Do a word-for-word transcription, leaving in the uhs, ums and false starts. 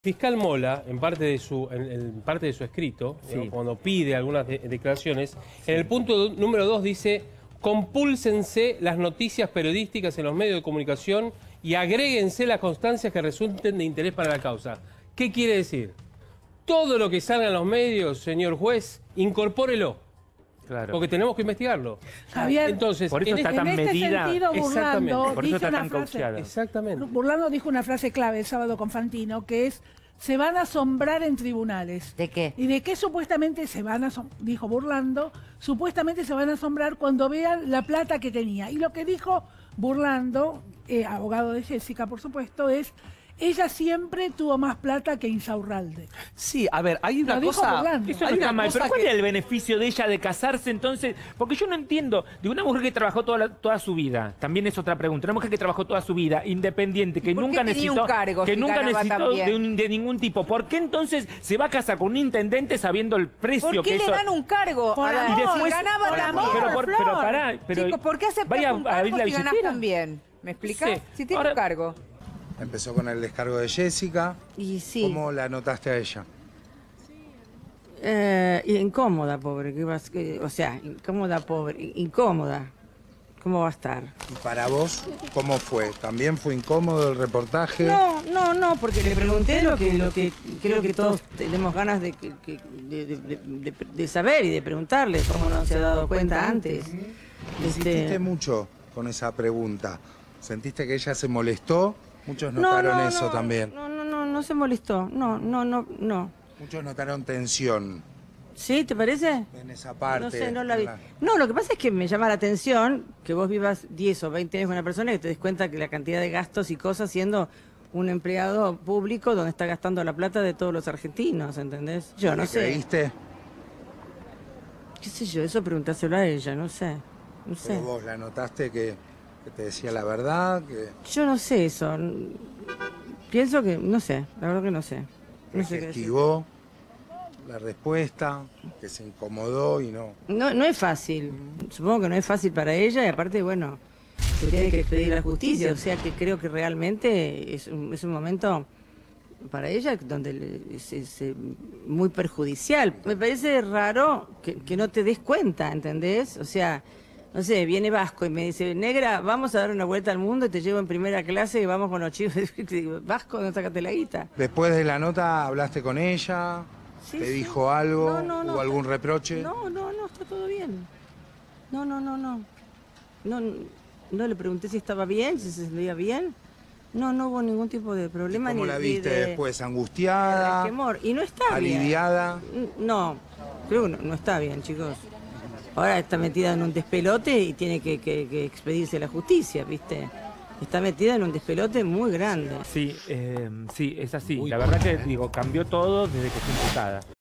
Fiscal Mola, en parte de su, en, en parte de su escrito, sí, ¿no?, cuando pide algunas de, declaraciones, sí, en el punto do, número dos dice: compúlsense las noticias periodísticas en los medios de comunicación y agréguense las constancias que resulten de interés para la causa. ¿Qué quiere decir? Todo lo que salga en los medios, señor juez, incorpórelo. Claro. Porque tenemos que investigarlo. Javier, entonces, por eso en, está tan en medida. Este sentido, Burlando por eso dijo está una tan frase, cauteada. Exactamente. Burlando dijo una frase clave el sábado con Fantino, que es: se van a asombrar en tribunales. ¿De qué? Y de qué supuestamente se van a asombrar, dijo Burlando, supuestamente se van a asombrar cuando vean la plata que tenía. Y lo que dijo Burlando, eh, abogado de Jessica, por supuesto, es: ella siempre tuvo más plata que Insaurralde. Sí, a ver, hay una Lo dijo cosa... Burlando. Eso no Hay está una mal, cosa pero ¿cuál que- era el beneficio de ella de casarse entonces? Porque yo no entiendo. De una mujer que trabajó toda, la- toda su vida, también es otra pregunta. Una mujer que trabajó toda su vida, independiente, que ¿Por qué nunca tenía necesitó, un cargo que si nunca ganaba necesitó tan bien? de, un- de ningún tipo. ¿Por qué entonces se va a casar con un intendente sabiendo el precio ¿Por que qué le eso... dan un cargo? Por A ver, amor, si después- ganaba por tan amor, bien. pero, por- Flor. pero pará, pero... Chicos, ¿por qué aceptas vaya un a abrir cargo la si ganás billetera. tan bien? ¿Me explicás? Sí. Si tiene Ahora- un cargo. Empezó con el descargo de Jessica. Y sí, ¿Cómo la notaste a ella? eh, incómoda, pobre, que vas- que- o sea, incómoda, pobre, incómoda. ¿Cómo va a estar? Y para vos, ¿cómo fue? ¿También fue incómodo el reportaje? No, no, no, porque le pregunté lo que, lo que creo que todos tenemos ganas de, que- que- de, de- de- de- de saber y de preguntarle, cómo no se ha dado cuenta antes. Insististe Este, mucho con esa pregunta. ¿Sentiste que ella se molestó? Muchos no, notaron no, eso no, también. No, no, no, no se molestó. No, no, no, no. Muchos notaron tensión ¿Sí? ¿Te parece? en esa parte. No sé, no la vi. en la- No, lo que pasa es que me llama la atención que vos vivas diez o veinte años con una persona y te des cuenta que la cantidad de gastos y cosas siendo un empleado público donde está gastando la plata de todos los argentinos, ¿entendés? Yo no ¿Le sé. creíste? ¿Qué sé yo? Eso preguntáselo a ella, no sé. No sé. Pero vos la notaste que, que te decía la verdad, que Yo no sé eso. Pienso que, no sé, la verdad que no sé. No sé qué decir. investigó la respuesta, que se incomodó y no. No, no es fácil. Supongo que no es fácil para ella y aparte, bueno, se tiene que pedir la justicia. O sea que creo que realmente es un, es un momento para ella donde le- es, es, eh, muy perjudicial. Me parece raro que, que no te des cuenta, ¿entendés? O sea, no sé, viene Vasco y me dice: negra, vamos a dar una vuelta al mundo y te llevo en primera clase y vamos con los chicos. Y digo: Vasco, no sácate la guita. Después de la nota, ¿hablaste con ella? Sí, ¿Te sí. dijo algo? No, no, no, ¿Hubo algún está- reproche? No, no, no, está todo bien. No, no, no, no. No, no le pregunté si estaba bien, si se veía bien. No, no hubo ningún tipo de problema. ¿Cómo ni la ni viste de- después? de ¿Angustiada? resquemor. Y no está bien. ¿Aliviada? No, creo que no, no está bien, chicos. Ahora está metida en un despelote y tiene que, que- que expedirse a la justicia, ¿viste? Está metida en un despelote muy grande. Sí, eh, sí, es así. La verdad que, digo, cambió todo desde que fue imputada.